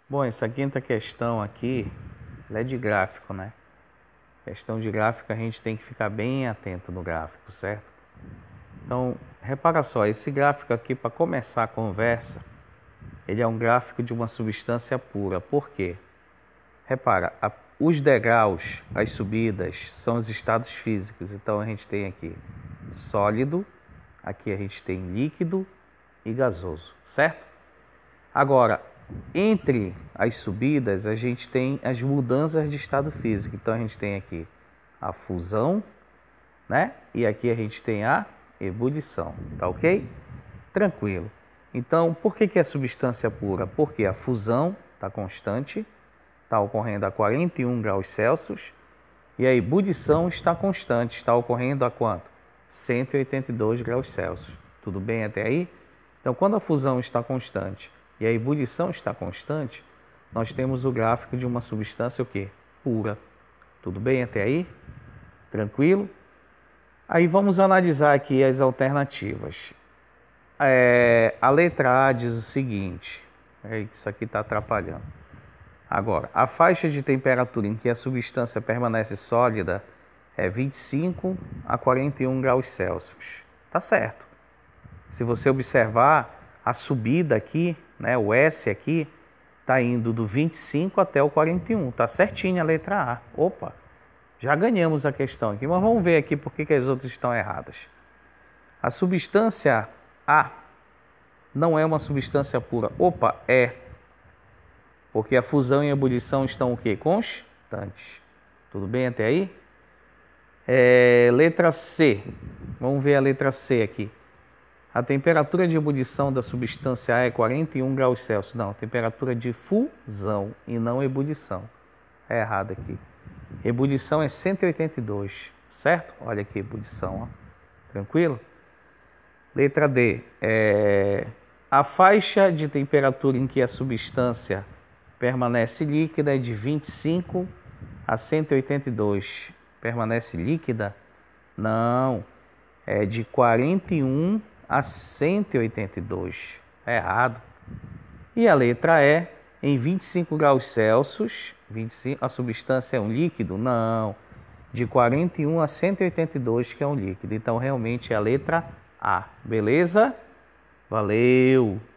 Bom, essa quinta questão aqui, ela é de gráfico, né? Questão de gráfico, a gente tem que ficar bem atento no gráfico, certo? Então, repara só, esse gráfico aqui, para começar a conversa, ele é um gráfico de uma substância pura. Por quê? Repara, os degraus, as subidas, são os estados físicos. Então, a gente tem aqui sólido, aqui a gente tem líquido e gasoso, certo? Agora, entre as subidas, a gente tem as mudanças de estado físico. Então, a gente tem aqui a fusão, né? E aqui a gente tem a ebulição, tá ok? Tranquilo. Então, por que é substância pura? Porque a fusão está constante, está ocorrendo a 41 graus Celsius, e a ebulição está constante, está ocorrendo a quanto? 182 graus Celsius. Tudo bem até aí? Então, quando a fusão está constante e a ebulição está constante, nós temos o gráfico de uma substância o quê? Pura. Tudo bem até aí? Tranquilo? Aí vamos analisar aqui as alternativas. A letra A diz o seguinte, isso aqui está atrapalhando. Agora, a faixa de temperatura em que a substância permanece sólida é 25 a 41 graus Celsius. Tá certo. Se você observar a subida aqui, né, o S aqui, está indo do 25 até o 41. Tá certinho a letra A. Opa, já ganhamos a questão aqui, mas vamos ver aqui por que as outras estão erradas. A substância A não é uma substância pura. Opa, é. Porque a fusão e a ebulição estão o quê? Constantes. Tudo bem até aí? Letra C. Vamos ver a letra C aqui. A temperatura de ebulição da substância A é 41 graus Celsius. Não, temperatura de fusão e não ebulição. É errado aqui. Ebulição é 182, certo? Olha aqui, ebulição, ó. Tranquilo? Letra D. A faixa de temperatura em que a substância permanece líquida é de 25 a 182. Permanece líquida? Não, é de 41 a 182. É errado. E a letra E, em 25 graus Celsius, 25, a substância é um líquido? Não, de 41 a 182 que é um líquido. Então, realmente é a letra A. Beleza? Valeu!